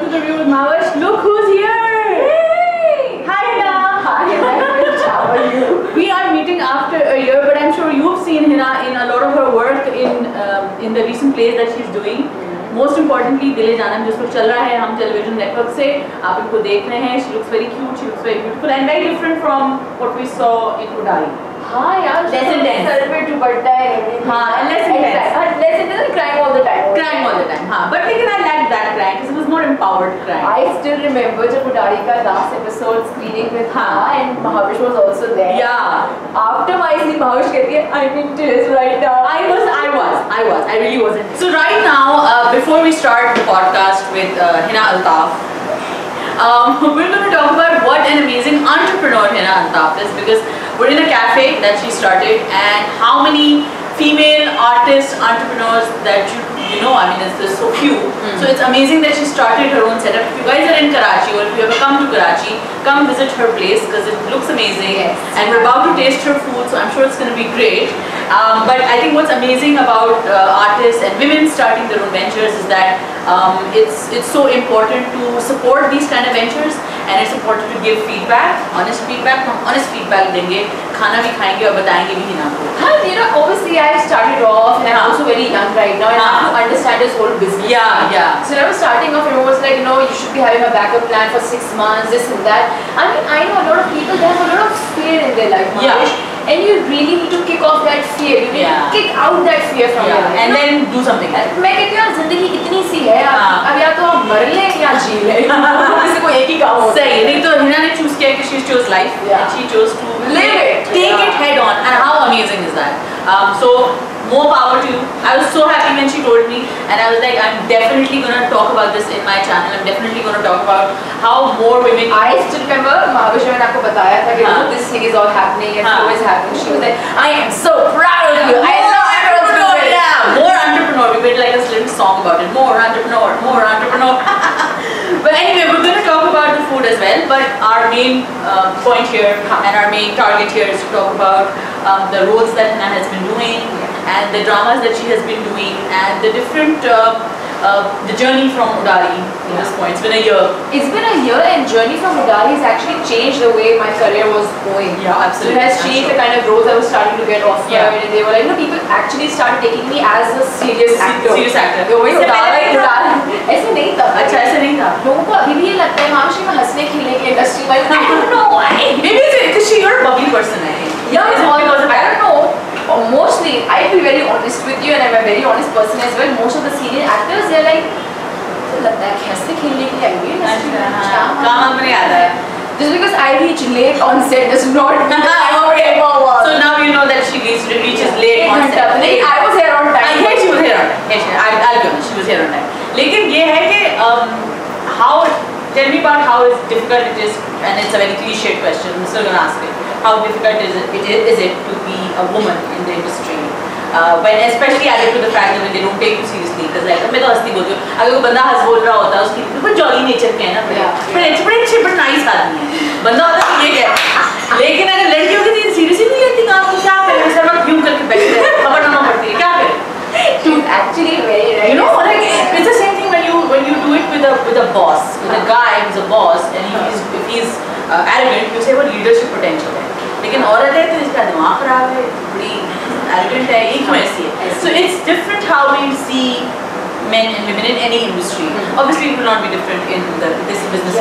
interview with Mavish. Look who's here! Hey! Hi Hina! Hi Mavish, how are you? We are meeting after a year, but I'm sure you've seen Hina in a lot of her work in the recent plays that she's doing. Most importantly, Dile Janam जिस पर चल रहा है हम television network से आप इनको देख रहे हैं. She looks very cute, she looks very beautiful and very different from what we saw in Udari. हाँ यार, less intense. Celebrate dupatta and everything. हाँ, and less intense. Less intense and crying all the time. Crying all the time. हाँ, but लेकिन I liked that crying because it was more empowered crying. I still remember जब उडारी का last episode screening with हाँ and Mahavish was also there. Yeah. After my scene, Mahavish कहती है I'm in tears right now. I really wasn't. So right now, before we start the podcast with Hina Altaf, we're going to talk about what an amazing entrepreneur Hina Altaf is, because we're in a cafe that she started, and how many female artists, entrepreneurs that you know, I mean, there's so few. So it's amazing that she started her own setup. If you guys are in Karachi or if you ever come to Karachi, come visit her place because it looks amazing. Yes. And we're about to taste her food, so I'm sure it's going to be great. But I think what's amazing about artists and women starting their own ventures is that it's so important to support these kind of ventures, and it's important to give feedback, honest feedback. हम honest feedback देंगे, खाना भी खाएंगे और बताएंगे भी हिना को. You know, obviously I started off and I'm also very young right now and I have to understand this whole business. Yeah. So when I was starting off, everyone was like, you know, you should be having a backup plan for 6 months, this and that. I mean, I know a lot of people, they have a lot of fear in their life, Mahesh, and you really need to kick off that fear. You need to kick out that fear from your life. And then do something. मैं कहती हूँ जिंदगी इतनी सी है, अब या तो आप मर ले या जी ले, किसी को एक ही काम होता है. सही, नहीं तो हिना ने choose किया कि she chose life, and she chose to live it, take it head on, and how amazing is that? So more power to you. I was so happy when she told me, and I was like, I'm definitely gonna talk about this in my channel. I'm definitely gonna talk about how more women. I still remember Mahavish ने आपको बताया था कि this thing is all happening and so is happening. She was like, I am so proud of you. I love everyone's good. Yeah, more entrepreneur. We made like a little song about it. More entrepreneur, more entrepreneur. But anyway, we're going to talk about the food as well. But our main point here and our main target here is to talk about the roles that Hina has been doing and the dramas that she has been doing and the different the journey from Udari to this point. It's been a year. It's been a year, and journey from Udari has actually changed the way my career was going. Yeah, absolutely. So it has changed the kind of roles I was starting to get offered, and they were like, you know, people actually started taking me as a serious actor. Serious actor. Udari ऐसे नहीं था. अच्छा ऐसे नहीं था. लोगों को अभी भी ये लगता है मामशी में हंसने खेलने की इंडस्ट्री में. I don't know why. Maybe it's because you're a bubbly person, I think. Yeah, I don't know. Mostly, I'll be very honest with you, and I'm a very honest person as well. Most of the senior actors, they're like, लगता है हंसने खेलने की आई हुई है. काम अपने आता है. Just because I reach late on set does not mean that I'm ever was. So now you know that she reaches late on set. I was here on time. I hate she was here on time. I'll be honest, she was here on time. लेकिन ये है कि how, tell me about how difficult it is, and it's a very cliched question. I'm still gonna ask it. How difficult is it to be a woman in the industry? When especially added to the fact that when they don't take you seriously, because like मैं तो हंसती बोलती हूँ, अगर कोई बंदा हंस बोल रहा होता है उसकी बिल्कुल जॉली नेचर के है ना, बड़े अच्छे बड़े नाइस आदमी है, बंदा होता है ये क्या, लेकिन अगर लड़कियों की तो सीरियसली नहीं लेती काम को, क्या करें, सब लोग यूं करके बैठे हैं, खबर ना पड़ती है, क्या करें? She's actually very right. You know, like it's the same thing when you do it with a boss, with a guy who's a boss, and if he's arrogant, you say what leadership potential है, लेकिन औरत है तो इसका दिमाग खराब है, बड़ी arrogant है, ये क्यों ऐसी है? So it's different how we see men and women in any industry. Obviously, it will not be different in this business.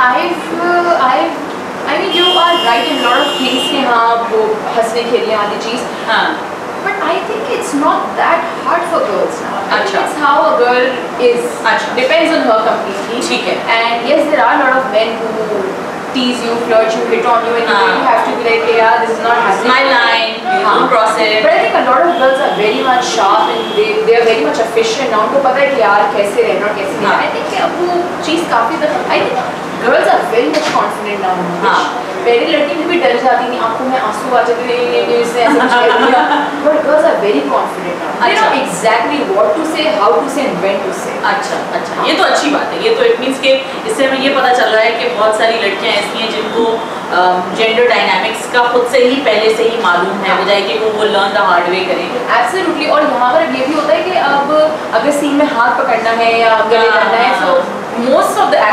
Yeah, I mean, you are right in a lot of things कि हाँ वो हंसने खेलने वाली चीज़. हाँ. But I think it's not that hard for girls now. I think it's how a girl is. Depends on her completely. ठीक है. And yes, there are a lot of men who tease you, flirt you, hit on you, and you really have to be like, yeah, this is not happening. It's my line. You don't cross it. But I think a lot of girls are very much sharp and they are very much efficient. now उनको पता है कि यार कैसे रहना और कैसे नहीं. I think कि अब वो चीज़ काफी I think girls are very much confident now. पहले लड़की भी डर जाती थी, आंखों में आंसू आ जाते थे, इसने ऐसे कुछ कह दिया. But girls are very confident now. They know exactly what to say, how to say, and when to say. अच्छा, ये तो अच्छी बात है. ये तो it means कि इससे हमें ये पता चल रहा है कि बहुत सारी लड़कियां ऐसी हैं जिनको जेंडर डायनामिक्स का खुद से ही पहले से ही मालूम है, बजाय कि वो लर्न द हार्ड वे करें. Absolutely. और यहाँ पर ये भी होता है कि अब अगर सीन में हाथ पकड़ना है या गले करना है, so most of the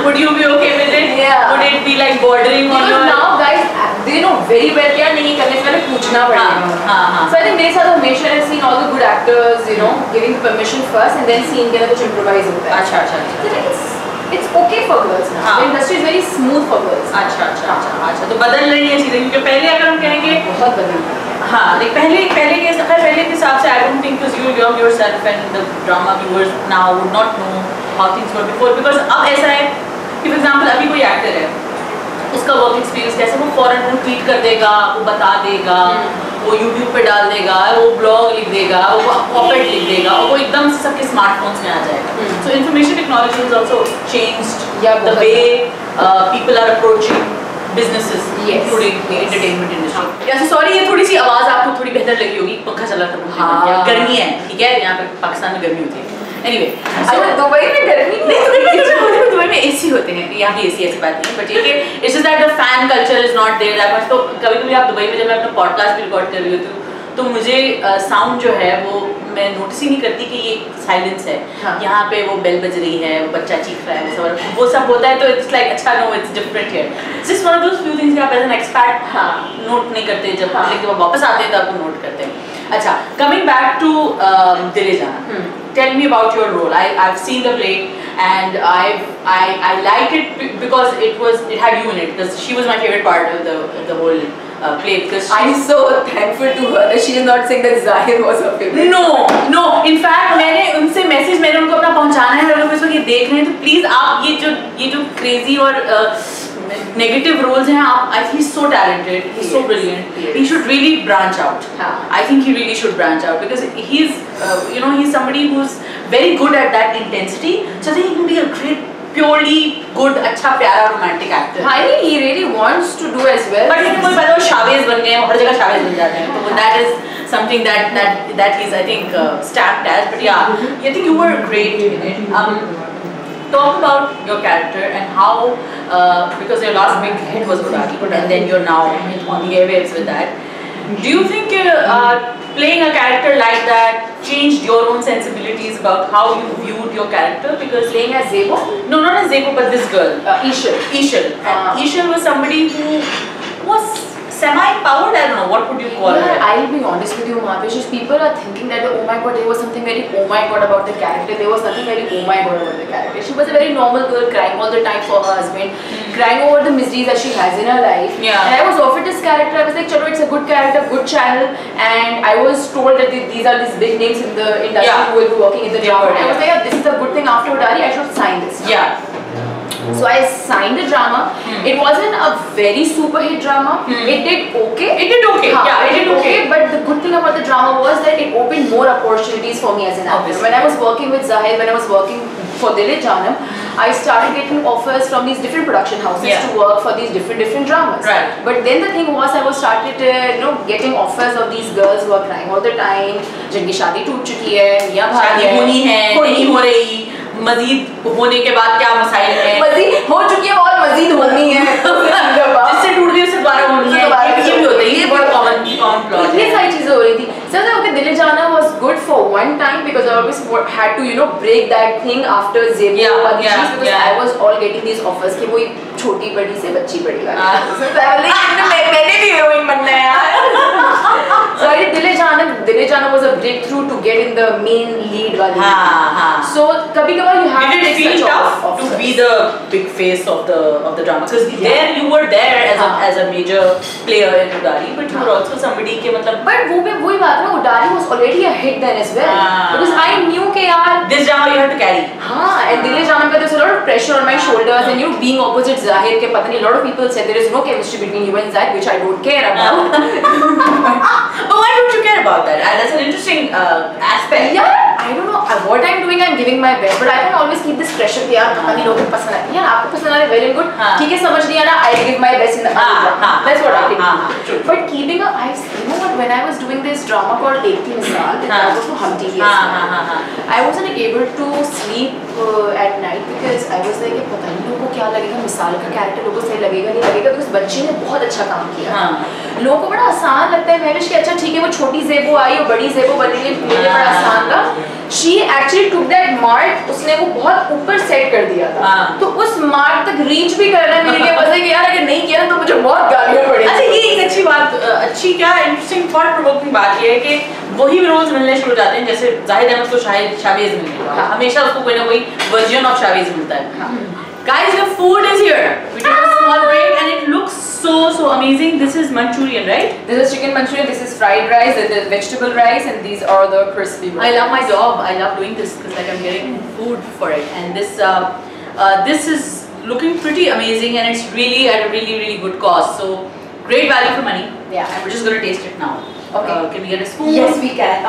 Would you be okay with it? Yeah. Would it be like bordering on your? Because now guys, they know very well क्या नहीं करने से पहले पूछना पड़ेगा. So I think मेरे साथ हमेशा I've seen all the good actors, you know, giving permission first and then scene के अंदर कुछ improvise होता है. अच्छा. It's okay for girls now. The industry is very smooth for girls. अच्छा. तो बदल रही है चीजें क्योंकि पहले अगर हम कहेंगे बहुत बदल रही है. हाँ, like पहले के हिसाब से I don't think because you yourself and the drama viewers now would not know how things were before because अब ऐसा है कि for example अभी कोई एक्टर है उसका वर्क एक्सपीरियंस कैसे वो फॉरन ट्वीट कर देगा, वो बता देगा, वो यूट्यूब पे डाल देगा, वो ब्लॉग लिख देगा, वो ऑपेड लिख देगा और वो एकदम से सबके स्मार्टफोन्स में आ जाएगा. So information technology has also changed the way people are approaching businesses, including the entertainment industry. Yeah, so sorry ये थोड़ी सी आवाज़ आपको थोड़ी बेहतर लगी होगी, पंखा चला था, गर्मी है, ठीक है, यहाँ पे पाकिस्तान में गर्मी होती है. Anyway, दुबई में गर्मी नहीं, दुबई में एसी होते हैं, यहाँ भी एसी ऐसी बात नहीं है, but ये it's just that the fan culture is not there that much. तो कभी-कभी आप दुबई में जब मैं अपना पॉडकास्ट भी रिकॉर्ड कर रही होती हूँ तो मुझे साउंड जो है वो मैं नोटिस ही नहीं करती कि ये साइलेंस है. यहाँ पे वो बेल बज रही है, वो बच्चा चीख रहा है, वो सब होता है तो इट्स लाइक अच्छा no it's different here. Just one of those few things आप एज एन एक्सपैट नोट नहीं करते जब लेकिन वो वापस आते हैं तो आपको नोट करते हैं. अच्छा, कमिंग बैक टू दिले जाना. Tell me about your role. I've seen the play and I liked it because it had you in it because she was my favorite part of the whole play because I'm so thankful to her that she is not saying that Zahir was her favorite. No. In fact मैंने उनसे उनको अपना पहुंचाना है. अगर वो ये देख रहे हैं तो प्लीज आप ये जो क्रेजी और negative roles हैं आप I think he's so talented, he's so brilliant. He should really branch out. I think he really should branch out because he's he's somebody who's very good at that intensity. So I think he can be a great purely good अच्छा प्यारा romantic actor. I think he really wants to do as well. But लेकिन कोई पता वो Chavez बन गए हैं, हर जगह शावेज बन जाते हैं. तो that is something that he's I think stamped as. But yeah, I think you were great in it. Talk about your character and how because your last big hit was Udari and then you're now on the airwaves with that. Do you think playing a character like that changed your own sensibilities about how you viewed your character? Because playing as Zebo? No, not as Zebo, but this girl. Ishal. And Ishal was somebody who was semi-empowered. I don't know, what would you call her? I'll be honest with you, Mahavish, people are thinking that oh my god, there was something very oh my god about the character. There was nothing very oh my god about the character. She was a very normal girl crying all the time for her husband, crying over the miseries that she has in her life. Yeah. And I was offered this character. I was like, chalo, it's a good character, good channel. And I was told that these are these big names in the industry who will be working in the drama. I was like, yeah, this is a good thing after Udari, I should sign this. Yeah. So I signed the drama. It wasn't a very super hit drama. It did okay. It did okay. Yeah, it did okay. But the good thing about the drama was that it opened more opportunities for me as an actor. When I was working with Zahir, when I was working for Dile Janam, I started getting offers from these different production houses to work for these different dramas. Right. But then the thing was, I was started getting offers of these girls who are crying all the time. जिनकी शादी टूट चुकी है, मियाँ भाई है, होनी है, नहीं हो रही, मजीद होने के बाद क्या मसाइल है, मजीद हो चुकी है और मजीद होनी है, जिससे टूट गई उससे दोबारा होनी है, ये भी होता है, ये बहुत कॉमन प्लॉट है. ये सारी चीजें हो रही थी. So okay, Dile Jana was good for one time because I always had to break that thing after Zebo and because I was all getting these offers कि वही छोटी बड़ी से बच्ची बड़ी वाली. मैंने भी हीरोइन बनना है यार. So I did Dile Jana was a breakthrough to get in the main lead वाली. So कभी-कभार you have to take such offers. To be the big face of the drama because there you were there as a major player in Udari, but you were also somebody के मतलब. But वो भी वही बात है. Udari was already a hit then as well because I knew कि यार this drama you have to carry. And Dile Jana पे there's a lot of pressure on my shoulders and being opposite Zahir के पता नहीं a lot of people said there is no chemistry between you and Zahir, which I don't care about. But why don't you care about that? That's an interesting aspect. Yeah, I don't know what I'm doing. I'm giving my best, but I can always keep this pressure कि यार पता नहीं लोगों को पसंद आए. यार आपको पसंद आए well and good. ठीक है समझ नहीं आ रहा. I'll give my best in the That's what I think. But keeping when I was doing this drama called Ek Thi Misal, that was for Hum TV. I wasn't able to sleep at night because I was like पता नहीं लोगों को क्या लगेगा, मिसाल का character लोगों को सही लगेगा नहीं लगेगा. तो उस बच्ची ने बहुत अच्छा काम किया. लोगों को बड़ा आसान लगता है महविश कि अच्छा ठीक है वो छोटी ज़ेबो आई और बड़ी ज़ेबो बनी है, मेरे बड़ा आसान था. She actually took that mark, उसने वो बहुत ऊपर सेट कर दिया था। तो उस मार्क तक रीच भी करना मेरे लिए बस है कि यार अगर नहीं किया ना तो मुझे बहुत गालियाँ पड़ेगी। अच्छा ये एक अच्छी बात, अच्छी क्या इंटरेस्टिंग थॉट प्रोवोकिंग बात ये है कि वही रोल्स मिलने शुरू हो जाते हैं, जैसे जाहिद अहमद को शायद शावेज मिलने का, हमेशा उसको कोई ना कोई वर्जन ऑफ शावेज मिलता है। Guys, the food is here. We took a small break and it looks so amazing. This is Manchurian, right? This is chicken Manchurian, this is fried rice, this is vegetable rice, and these are the crispy ones. I love my job. I love doing this because like I'm getting food for it, and this is looking pretty amazing, and it's really at a really good cost. So great value for money. Yeah. And we're just gonna taste it now. Okay. Can we get a spoon? Yes, we can.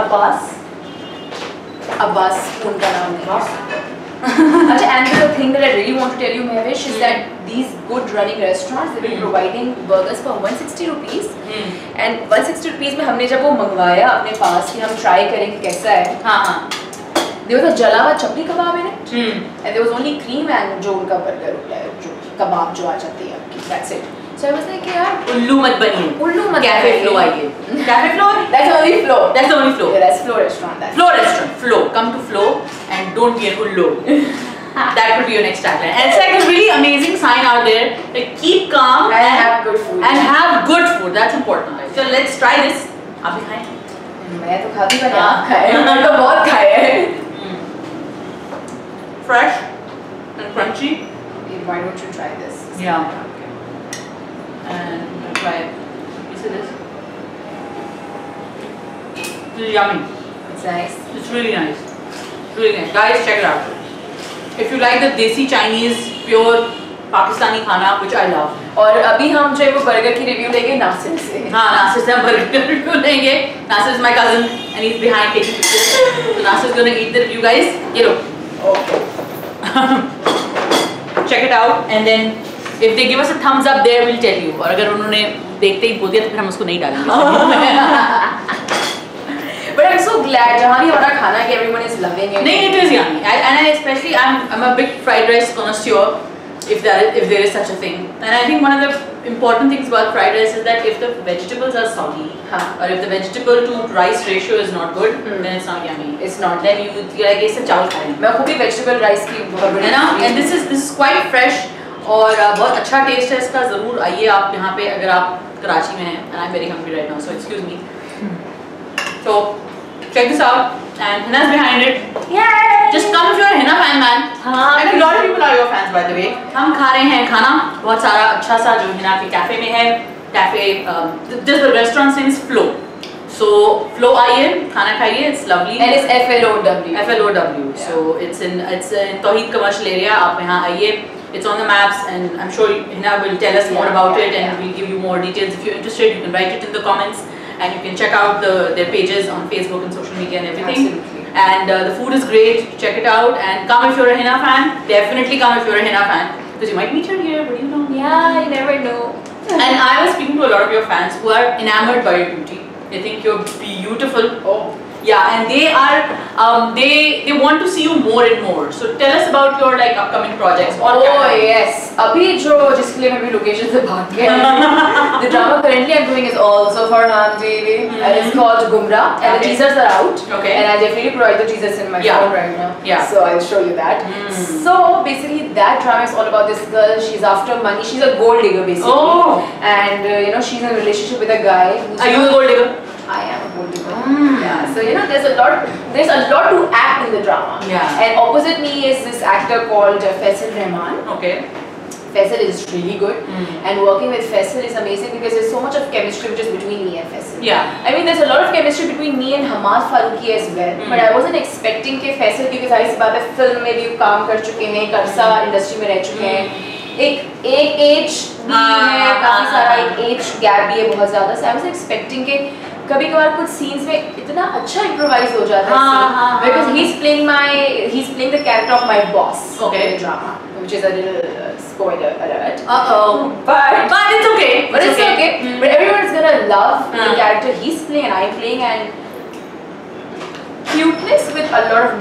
Abbas spoon का नाम है। अच्छा, and the thing that I really want to tell you, Mehwish, is that these good running restaurants, they've been providing burgers for 160 rupees. And 160 rupees में हमने जब वो मंगवाया अपने पास कि हम try करेंगे कैसा है। हाँ। There was a जला हुआ चपली कबाब in it, and there was only cream and जो उनका बर्गर होता है, जो कबाब जो आ जाती है आपकी, that's it. So I was like यार उल्लू मत बनिए। उल्लू मत Cafe Flow आइए। Cafe Flow? That's only Flow. That's the only Flow. Yeah, that's Flow restaurant. That. Flow restaurant. Flow. Come to Flow and don't be an ullu. That could be your next tagline. And it's like a really amazing sign out there. Like keep calm and have good food. And have good food. That's important. So let's try this. आप भी खाएं? मैं तो खाती पर आप खाए। मैंने तो बहुत खाए हैं। Fresh and crunchy. Why don't you try this? Yeah. And try it. You see this? This is yummy. It's nice. It's really nice. It's really nice. Guys, check it out. If you like the desi Chinese pure Pakistani khana, which I love. और अभी हम जो है वो burger की review लेंगे नासिर से। हाँ, नासिर से हम बर्गर की रिव्यू लेंगे। Nasir is my cousin and he's behind taking pictures. So Nasir is gonna eat the review, guys. ये लो. Check it out and then if they give us a thumbs up there, we'll tell you. और अगर उन्होंने देखते ही बोल दिया तो फिर हम उसको नहीं डालेंगे। But I'm so glad जहाँ भी हमारा खाना है everyone is loving it. नहीं, it is yummy. And I especially I'm a big fried rice connoisseur, if there is such a thing. And I think one of the important things about fried rice is that if the vegetables are soggy, or if the vegetable to rice ratio is not good, then it's not yummy. It's not. Then you're like ऐसे चावल खा रहे हैं। मैं खुद भी vegetable rice की बहुत बड़ी। है ना? And this is quite fresh और बहुत अच्छा टेस्ट है इसका। ज़रूर आइए आप यहाँ पे अगर आप कराची में हैं। And I'm very hungry right now, so excuse me. So check this out. And Hina's behind it. Yay! Just come if you're a Hina fan, man. And a lot of people are your fans, by the way. हम खा रहे हैं खाना बहुत सारा अच्छा सा जो हिना के कैफे में है। Cafe this restaurant's name is Flow. So Flow आइए खाना खाइए. It's lovely. And it's FLOW. FLOW. Yeah. So it's in Tawheed commercial area. आप यहाँ आइए. It's on the maps, and I'm sure Hina will tell us more about it, and we'll give you more details. If you're interested, you can write it in the comments. And you can check out their pages on Facebook and social media and everything. Absolutely. And the food is great. Check it out and come if you're a Hina fan. Definitely come if you're a Hina fan because you might meet her here. What do you know? Yeah, you never know. And I was speaking to a lot of your fans who are enamored by your beauty. They think you're beautiful. Oh. Yeah, and they are they want to see you more and more. So tell us about your like upcoming projects. Oh yes, अभी जो जिसके लिए मैं अभी location से भाग गया the drama currently I'm doing is also for Farhan TV and it's called Gumrah and the teasers are out. Okay. And I definitely provide the teasers in my phone right now. Yeah. So I'll show you that. So basically that drama is all about this girl. She's after money. She's a gold digger basically. Oh. And you know she's in a relationship with a guy. Are you a gold digger? I am a gold digger. Yeah. So you know there's a lot to act in the drama. Yeah. And opposite me is this actor called Faisal Rahman. Okay. Faisal is really good, and working with Faisal is amazing because there's so much of chemistry which is between me and Faisal. Yeah. I mean there's a lot of chemistry between me and Hamad Farooqi as well. But I wasn't expecting कि Faisal क्योंकि सारी सी बातें film में भी काम कर चुके हैं, करसा इंडस्ट्री में रह चुके हैं. एक एज भी है, काफी सारा एक एज गैप भी है बहुत ज़्यादा. So I was expecting कि कभी कभार कुछ सीन्स में इतना अच्छा इम्प्रोवाइज हो जाता है because he's playing the character of my boss in the drama, which is a little spoiler alert. But it's okay. But it's okay. But everyone's gonna love the character he's playing and I'm playing, and cuteness with a lot of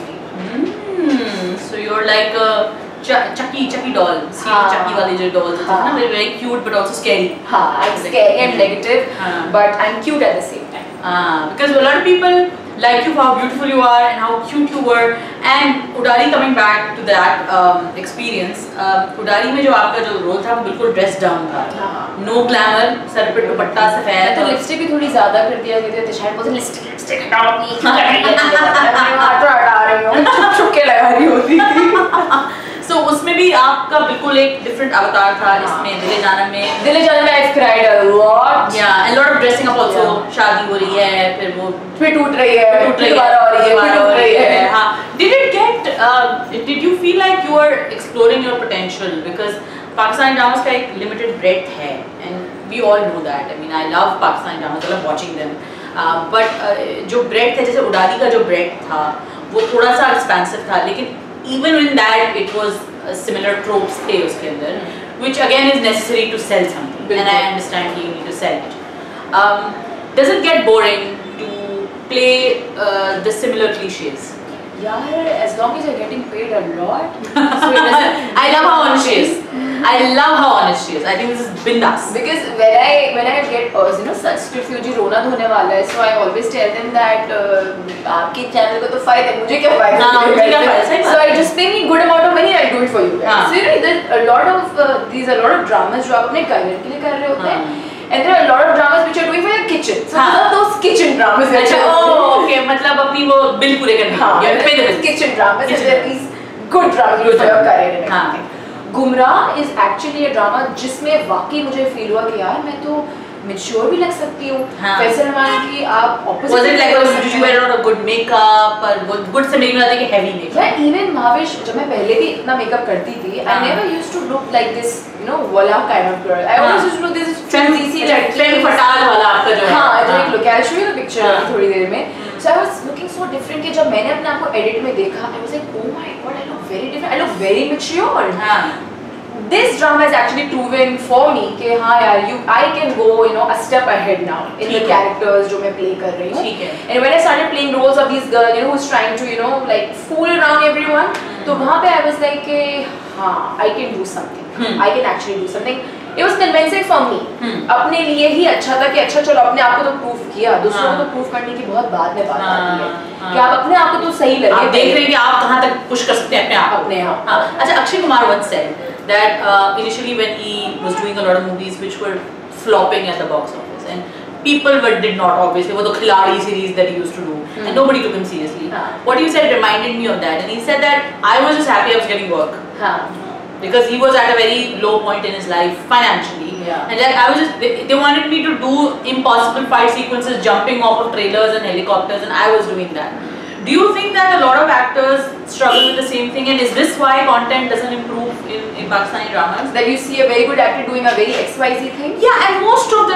negativity. So you're like a Chucky doll. See Chucky wale jo dolls are na, very cute but also scary. I'm scary and negative, but I'm cute at the same time. Because a lot of people like you for how beautiful you are and how cute you were. And Udari, coming back to that experience, Udari में जो आपका जो role था वो बिल्कुल dress down था, no glamour, सर पे दुपट्टा सफेद, तो लिपस्टिक भी थोड़ी ज़्यादा कर दिया करते थे, शायद बोलते लिपस्टिक हटाओ नहीं, क्या कर रही है, मैं हटा रही हूँ, छुप के लगा रही होती थी। So उसमें भी आपका बिल्कुल एक different अवतार था, इसमें दिले जानम में I've cried a lot. Yeah, and a lot of dressing up also. शादी हो रही है, फिर वो फिर टूट रही है, फिर दोबारा हो रही है, फिर टूट रही है। हाँ. Did you feel like you were exploring your potential? Because Pakistani dramas का एक limited breadth है, and we all know that. I mean, I love Pakistani dramas, I love watching them. But जो breadth है, जैसे उडारी का जो breadth था, वो थोड़ा सा expansive था, लेकिन even in that it was similar tropes थे उसके अंदर, which again is necessary to sell something, and I understand you need to sell it. Does it get boring to play the similar cliches? Yeah, as long as you're getting paid a lot. So it doesn't. I love how honest she is. I love how honest she is. I think this is bindas. Because when I get such refugee रोना धोने वाला है, so I always tell them that आपके channel को तो फायदा है, मुझे क्या फायदा? मुझे क्या फायदा? So I just pay me good amount of money, I'll do it for you. So there's a lot of dramas जो आप अपने career के लिए कर रहे होते हैं. And there are a lot of dramas which are doing for your kitchen. So those kitchen dramas. अच्छा, okay, मतलब अपनी वो बिल पूरे करने के लिए. Kitchen dramas and there are these good dramas for your career and everything. गुमराह is actually a drama जिसमें वाकई मुझे feel हुआ कि यार मैं तो mature भी लग सकती हूँ. फैसल रहमान की आप opposite. Was it like you wear a good makeup और good से make लाते कि heavy makeup? Yeah, even Mahavish जब मैं पहले भी इतना makeup करती थी, I never used to look like this, wala kind of girl. I always used to look this fancy like femme fatale वाला आपका जो है. हाँ, जो एक look. I'll show you the picture थोड़ी देर में. So I was looking so different कि जब मैंने अपने आप को edit में देखा, I was like, oh my god, I look very different. I look very mature. This drama has actually proven for me कि हाँ यार, I can go a step ahead now in the characters जो मैं play कर रही हूँ. And when I started playing roles of these girls, who's trying to like fool around everyone, तो वहाँ पे I was like कि हाँ, I can do something. I can actually do something. It was convincing for me. अपने लिए ही अच्छा था कि अच्छा चलो अपने आप को तो proof किया, दूसरों को तो proof करने की बहुत बाद में बात आती है कि आप अपने आप को तो सही लगे. आप देख रहे हैं कि आप कहाँ तक push कर सकते हैं अपने आप. हाँ. अच्छा, Akshay Kumar once said that initially when he was doing a lot of movies which were flopping at the box office and people did not, obviously, वो तो खिलाड़ी series that he used to do and nobody took him seriously. What you said reminded me of that, and he said that I was just happy I was getting work. Because he was at a very low point in his life financially, and like I was just they wanted me to do impossible fight sequences jumping off of trailers and helicopters, and I was doing that. Do you think that a lot of actors struggle with the same thing, and is this why content doesn't improve in Pakistani dramas? That you see a very good actor doing a very XYZ thing? Yeah, and most of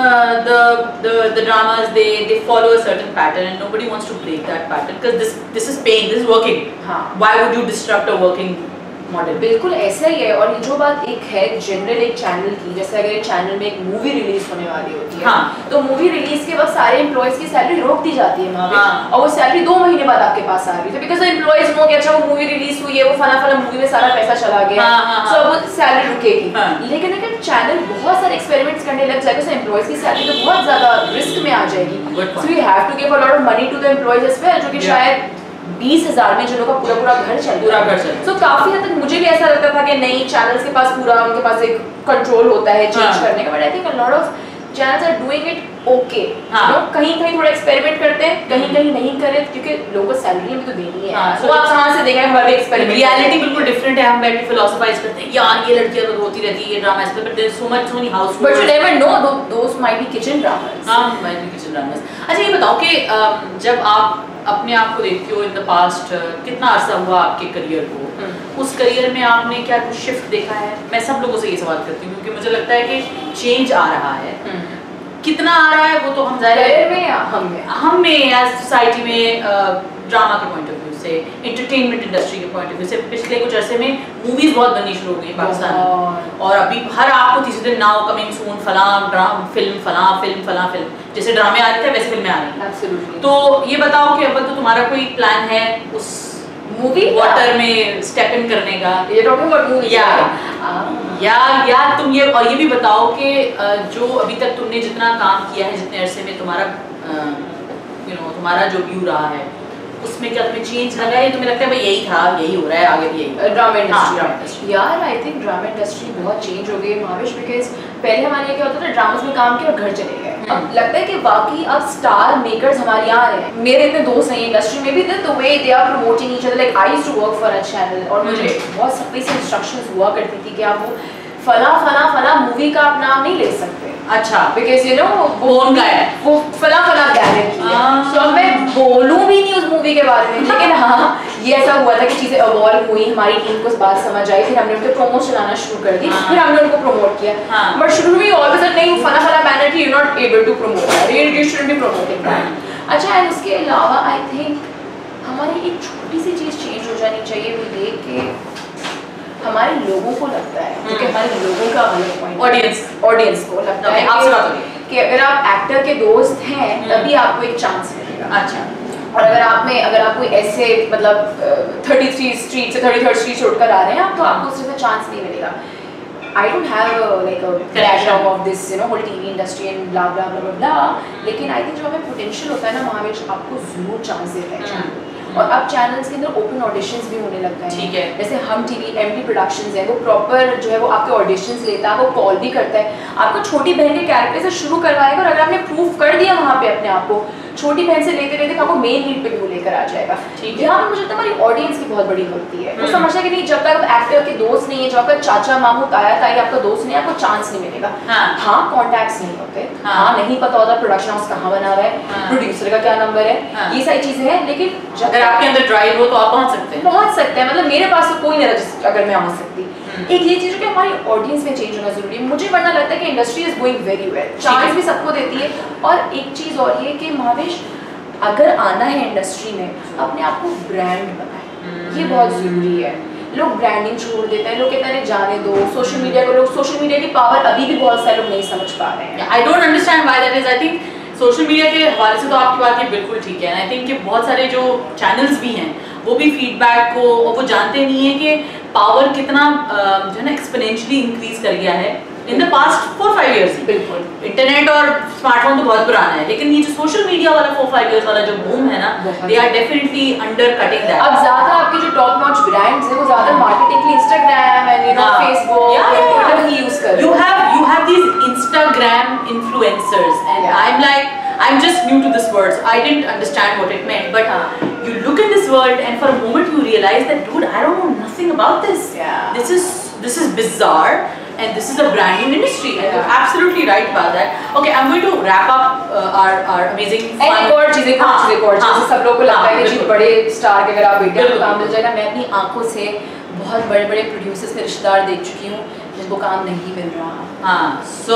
the dramas they follow a certain pattern, and nobody wants to break that pattern because this is paying, this is working. Why would you disrupt a working model? बिल्कुल ऐसा ही है. और जो बात एक है general एक channel की, जैसे अगर एक चैनल में एक मूवी रिलीज होने वाली होती है, तो मूवी रिलीज के बाद सारे एम्प्लॉयज की सैलरी रोक दी जाती है वहाँ पे, और वो सैलरी 2 महीने बाद आपके पास आ रही है बिकॉज द एम्प्लॉयज नो कि अच्छा वो मूवी रिलीज हुई है, वो फला मूवी में सारा पैसा चला गया, सो अब सैलरी रुकेगी. लेकिन अगर चैनल बहुत सारे एक्सपेरिमेंट्स करने लग जाएगा तो एम्प्लॉयज की सैलरी तो बहुत ज्यादा रिस्क में आ जाएगी. So we have to give a lot of money to the employees as well, जो कि शायद 20,000 में जिनों का पूरा घर चल रहा है. So काफी हद तक मुझे भी ऐसा लगता था कि नहीं, चैनल्स के पास पूरा उनके पास एक कंट्रोल होता है चेंज करने का, but I think a lot of channels are doing it okay. कहीं थोड़ा एक्सपेरिमेंट करते हैं, कहीं नहीं करें, क्योंकि लोगों को सैलरी भी तो देनी है. तो आप कहाँ से देंगे हर एक्सपेरिमेंट? रियलिटी बिल्कुल डिफरेंट है. हम बैठ के फिलोसोफाइज करते हैं यार ये लड़कियां तो रोती रहती है, ये ड्रामा ऐसे, but there is so much house, but you never know, those might be kitchen dramas. Might be kitchen dramas. अच्छा, ये बताओ कि जब आप अपने आप को देखते हो इन द पास्ट, कितना अरसा हुआ आपके करियर को, उस करियर में आपने क्या कुछ शिफ्ट देखा है? मैं सब लोगों से ये सवाल करती हूँ क्योंकि मुझे लगता है कि चेंज आ रहा है. कितना आ रहा है वो तो हम करियर में या हम में एज सोसाइटी में, ड्रामा के पॉइंट ऑफ व्यू से, एंटरटेनमेंट इंडस्ट्री के पॉइंट ऑफ व्यू से, पिछले कुछ अरसे में मूवीज बहुत बननी शुरू हो गई पाकिस्तान में, और अभी हर आपको तीसरे दिन नाउ कमिंग सून फिल्म जैसे ड्रामे आ रहे थे वैसे फिल्में आ रही हैं. तो ये बताओ कि अब तो तुम्हारा कोई प्लान है उस मूवी वाटर में स्टेप इन करने का? ये टॉकिंग अबाउट मूवी या तुम ये और ये भी बताओ कि जो अभी तक तुमने जितना काम किया है, जितने अरसे में तुम्हारा तुम्हारा जो व्यू रहा है उसमें क्या तुम्हें चेंज लगा है? तुम्हें लगता है भाई यही था, यही हो रहा है, आगे भी यही? ड्रामा इंडस्ट्री यार, आई थिंक ड्रामा इंडस्ट्री बहुत चेंज हो गई महाविश, बिकॉज पहले हमारे यहाँ क्या होता था, ड्रामास में काम किया और घर चले गए। अब लगता है कि वाकई अब स्टार मेकर्स हमारे यहाँ आ रहे हैं। मेरे इतने दोस्त हैं इंडस्ट्री में भी, the way they are promoting each other, like I used to work for a channel और मुझे बहुत सख्ती से इंस्ट्रक्शंस हुआ करती थी कि आप वो फला मूवी का आप नाम नहीं ले सकते। अच्छा, बिकॉज यू नो वो उनका है, वो फला बैनर की है, सो मैं बोलूं भी नहीं उस मूवी के बारे में। लेकिन हाँ, ये ऐसा हुआ था कि चीज़ें इवॉल्व हुई, हमारी टीम को इस बात समझ आई, फिर हमने उनके प्रोमो चलाना शुरू कर दी, फिर हमने उनको प्रमोट किया। बट शुरू में ऑलवेज नहीं, फला बैनर की, you not able to promote that, you should be promoting that. अच्छा, एंड उसके अलावा आई थिंक हमारी एक छोटी सी चीज़ चेंज हो जानी चाहिए, वो ये कि हमारे लोगों को लगता है, क्योंकि हमारे लोगों का अलग पॉइंट, ऑडियंस को लगता है कि अगर आप एक्टर के दोस्त हैं तभी आपको एक चांस मिलेगा। अच्छा, और अगर आप कोई ऐसे मतलब 33 स्ट्रीट से 33rd स्ट्रीट से उठकर आ रहे हैं आप, तो आपको उसमें चांस नहीं मिलेगा। I don't have like a background of this, you know, whole TV industry and blah blah blah blah blah. लेकिन I think जो हमें potential होता है ना महाविश, आपको जरूर चांस देता है। और अब चैनल्स के अंदर ओपन ऑडिशंस भी होने लग गए हैं। ठीक है। जैसे हम टीवी एमटी प्रोडक्शंस है, वो प्रॉपर जो है वो आपके ऑडिशंस लेता है, आपको कॉल भी करता है, आपको छोटी बहन के कैरेक्टर से शुरू करवाएगा, और अगर आपने प्रूव कर दिया वहाँ पे अपने आप को, छोटी बहन से लेते लेते आपको मेन लीड पे भी वो लेकर आ जाएगा। यहाँ पर मुझे लगता है हमारी ऑडियंस की बहुत बड़ी गलती है। वो समझता है कि नहीं, जब तक एक्टर के दोस्त नहीं है, जब तक चाचा मामू ताया ताई आपका दोस्त नहीं है, आपको चांस नहीं मिलेगा। हाँ, कॉन्टैक्ट्स नहीं होते, हाँ नहीं पता होता प्रोडक्शन हाउस कहाँ बना रहा है, प्रोड्यूसर का क्या नंबर है, ये सारी चीजें हैं। लेकिन अगर आपके अंदर ड्राइव हो तो आप पहुंच सकते हैं। मतलब मेरे पास तो कोई नहीं रहा अगर मैं आ सकती। एक ये चीज है कि हमारी ऑडियंस में चेंज होना जरूरी है। मुझे वरना लगता है कि industry is going very well, chance भी सबको देती है। और एक चीज और ये कि महाविश, अगर आना है इंडस्ट्री में, अपने आप को ब्रांड बनाए, ये बहुत जरूरी है। लोग ब्रांडिंग छोड़ देते हैं, लोग कहते हैं जाने दो सोशल मीडिया को, लोग सोशल मीडिया की पावर अभी भी बहुत सारे लोग नहीं समझ पा रहे हैं। I don't understand why that is. I think social media के हवाले से तो आपकी बात ये बिल्कुल ठीक है। आई थिंक कि बहुत सारे जो चैनल्स भी हैं वो भी फीडबैक को, और वो जानते नहीं है कि पावर कितना जो है ना एक्सपोनेंशियली इंक्रीज कर गया है इन द पास्ट 4-5 years। बिल्कुल, इंटरनेट और स्मार्टफोन तो बहुत पुराना है, लेकिन ये जो सोशल मीडिया वाला 4-5 years वाला जो बूम है ना, they are definitely undercutting that. अब ज्यादा आपके जो टॉप नॉच ब्रांड्स हैं वो ज्यादा मार्केटिंग के लिए Instagram and you know Facebook Twitter ही यूज कर रहे हैं। You have these Instagram influencers and I'm just new to this word, so I didn't understand what it meant, but you look in this world and for a moment you realize that dude, I don't know nothing about this. This is bizarre and this is a brand new industry, and you're absolutely right about that. Okay, I'm going to wrap up our amazing fun. एक और चीज़ जैसे सब लोगों को लगता है कि जी बड़े स्टार के अगर आप बेटे को काम मिल जाएगा, मैं अपनी आंखों से बहुत बड़े बड़े प्रोड्यूसर्स के रिश्तेदार देख चुकी हूँ जिनको काम नहीं मिल रहा। हाँ, so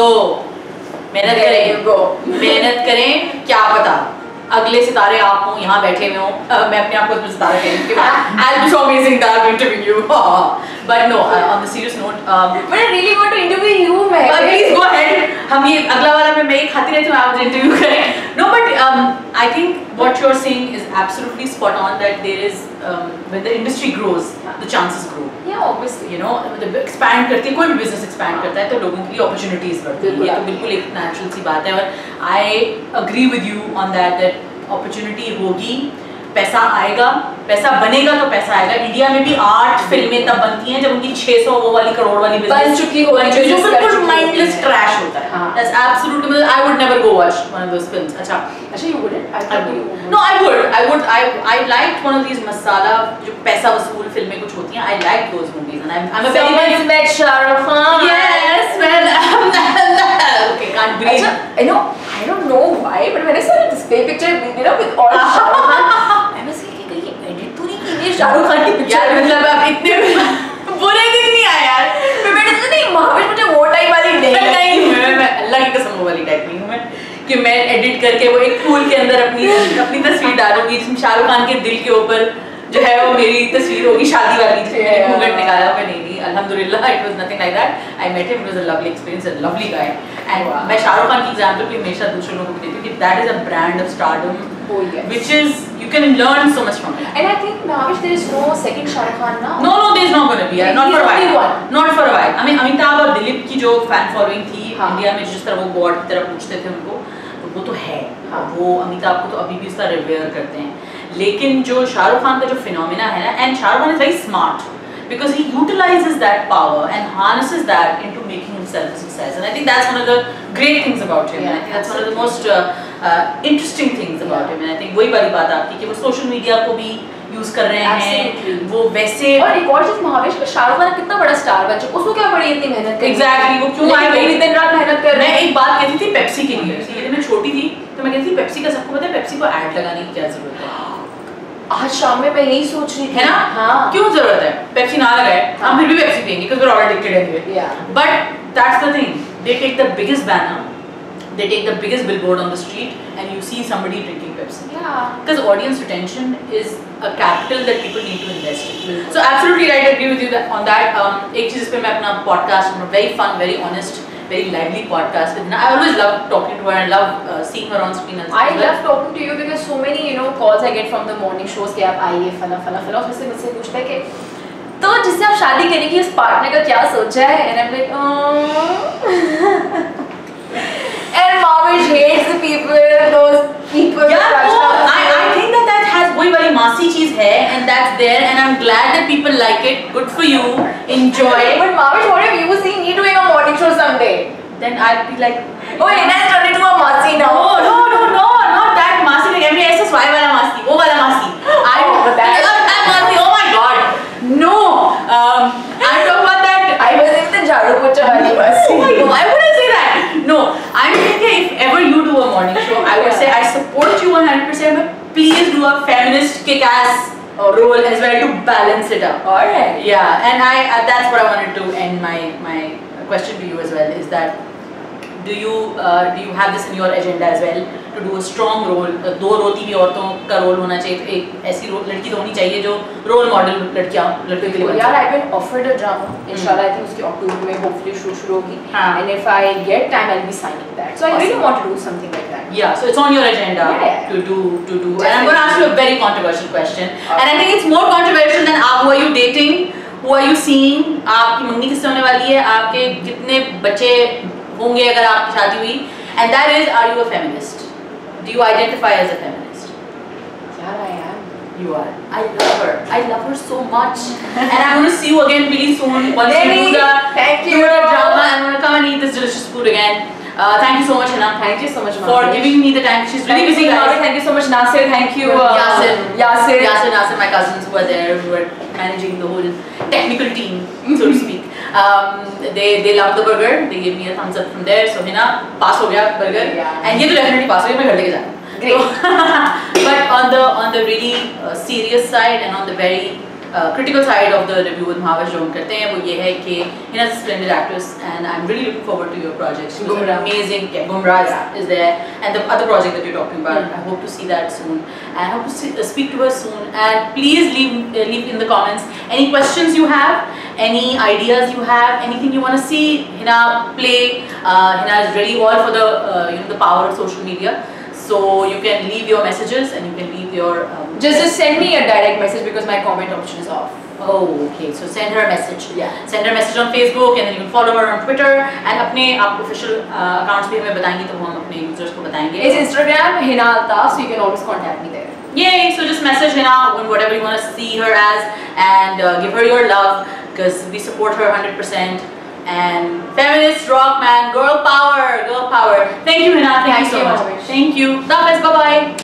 मेहनत करें, क्या पता अगले सितारे आप हो, यहाँ बैठे हुए हो। मैं अपने आप को सितारा कहूँगी, I'll be so amazing that I'm interviewing you. But no, on the serious note, but I really want to interview you, man. But please go ahead. हम ये अगला वाला मैं ही खाती रहती हूँ, आप इंटरव्यू करें। No, but I think what you're saying is absolutely spot on. That there is when the industry grows, the chances grow. Yeah, obviously. You know, जब expand करती है, कोई भी business expand करता है तो लोगों के लिए opportunities बढ़ती है। ये तो बिल्कुल एक natural सी बात है, और I agree with you on that opportunity होगी, पैसा आएगा, पैसा बनेगा तो पैसा आएगा। इंडिया में भी 8 फिल्में तब बनती हैं जब उनकी 600 वो वाली करोड़ वाली बन चुकी हो, जो बिल्कुल माइंडलेस ट्रैश होता है। That's absolutely, I would never go watch one of those films. अच्छा, you wouldn't? I would. No, I liked one of these मसाला जो पैसा वसूल फिल्में कुछ होती हैं। I liked those movies and I'm a very met Shah Rukh Khan. Yes, well, okay, can't breathe. अच्छा, I don't know why, but when I saw this picture, you know, with all Shah Rukh Khan, I was like, कहीं edit तो नहीं की है शाहरुख खान की picture? यार मतलब अब इतने बुरे दिन नहीं आए यार। मैंने तो नहीं, महावीर मुझे वो टाइप वाली नहीं मैं अल्लाह की कसम वो वाली टाइप नहीं हूँ मैं, कि मैं एडिट करके वो एक फूल के अंदर अपनी तस्वीर डालूंगी जिसमें शाहरुख खान के दिल के ऊपर जो है वो मेरी तस्वीर होगी शादी वाली, जिसमें घूंघट निकाला हुआ। नहीं अल्हम्दुलिल्लाह, it was nothing like that. I met him, it was a lovely experience, a lovely guy. And मैं शाहरुख खान की एग्जांपल भी हमेशा दूसरे लोगों को देती हूँ कि that is a brand of stardom, which is you can learn so much from it. And I think Navish, there is no second Shah Rukh Khan now. No, there is not going to be. Not for a while. Not for a while. I mean, Amitabh और दिलीप की जो fan following थी India में, जिस तरह वो God की तरह पूछते थे उनको, तो वो तो है, वो अमिताभ को तो अभी भी उसका रिवेयर करते हैं, लेकिन जो शाहरुख खान का जो फिनोमिना है ना, and Shahrukh Khan is very smart because he utilizes that power and harnesses that into making himself a success, and I think that's one of the great things about him. I think that's one of the most interesting things about him, and I think वही वाली बात आपकी कि वो social media को भी use कर रहे हैं, वो वैसे और एक और चीज महावेश का शाहरुख खान कितना बड़ा स्टार बन चुका, उसको क्या पड़ी इतनी मेहनत करनी? एग्जैक्टली, वो क्यों आए वही दिन रात मेहनत कर रहे हैं। मैं एक बात कहती थी पेप्सी के लिए, जब मैं छोटी थी तो मैं कहती थी पेप्सी का सबको पता है, पेप्सी को ऐड लगाने की क्या जरूरत है? आज शाम में मैं यही सोच रही थी, है ना? हाँ, क्यों जरूरत है? पेप्सी ना लगाए, हम फिर भी पेप्सी पियेंगे because we're all addicted anyway. But that's the thing. They take the biggest banner, they take the biggest billboard on the street, and you see somebody drinking Pepsi. Because audience retention is a capital that people need to invest in. So absolutely right, I agree with you on that. एक चीज़ पे मैं अपना podcast, very fun, very honest, very lively podcast with Hina. I always love talking to her and love seeing her on screen. I love talking to you because so many calls I get from the morning shows कि आप आइए फला फला फला, उसमें से मुझसे पूछता है कि तो जिससे आप शादी करने की उस पार्टनर का क्या सोचा है, and I'm like and Mavish hates the people, those people. I think that has वही वाली मासी चीज है, and that's there, and I'm glad that people like it. Good for you, enjoy. But Mavish, what if you see me doing a morning show someday? Then I'll be like, oh, it has turned into a masi now. No, not that masi, like MSSY वाला मासी, वो वाला मासी. That मासी, oh my god, no. I'm talking about that. I was in the Jadu Pocha wali masi. Oh my god, why would I say that? No, I'm thinking if ever you do a morning show, I would say I support you 100%, but please do a feminist kick-ass role as well to balance it up. Alright. Yeah, and that's what I wanted to end my question to you as well, is that do you have this in your agenda as well to do a strong role? दो रोती हुई औरतों का role होना चाहिए, तो एक ऐसी लड़की तो होनी चाहिए जो रोल मॉडल लड़कियों के लिए बन यार I've been offered a drama, inshallah I think उसकी अक्टूबर में hopefully शुरू होगी, and if I get time I'll be signing that, so I really want to do something like that. Yeah, so it's on your agenda to do. And I'm going to ask you a very controversial question, and I think it's more controversial than who are you dating, who are you seeing, आपकी मंगनी किससे होने वाली है, आपके कितने बच्चे होंगे अगर आपकी शादी हुई, and that is, are you a feminist? Do you identify as a feminist? Yeah, I am. You are. I love her so much, and I'm going to see you again really soon once you do the drama. I'm going to come and eat this delicious food again. Thank you so much, Hina. Thank you so much, for giving me the time. She's really busy, guys. Thank you so much, Nasir. Thank you, Yasir, my cousins who are there, who are managing the whole technical team, so to speak. They loved the burger. They gave me a thumbs up from there. So Hina, pass हो गया burger. And ये तो definitely pass हो गया. मैं घर लेके जाऊँ. Great. But on the really serious side and on the very critical side of the review with Mahavesh जो हम करते हैं वो ये है कि Hina's a splendid actress, and I'm really looking forward to your projects. Gumrah, amazing. Gumrah is there, and the other project that you're talking about. I hope to see that soon, and I hope to speak to her soon. And please leave in the comments any questions you have, any ideas you have, anything you want to see Hina play. Hina is really all for the the power of social media. So you can leave your messages, and you can leave your just send me a direct message because my comment option is off. Oh, okay. So send her a message. Yeah. Send her a message on Facebook, and then you can follow her on Twitter. And अपने आप official accounts भी हमें बताएंगी तो हम अपने users को बताएंगे. It's Instagram Hina Altaf, so you can always contact me there. Yay! So just message Hina on whatever you want to see her as, and give her your love because we support her 100%. And feminist rock, man, girl power, girl power. Thank you, Hina. Thank you so much. Mavish. Thank you. Bye bye.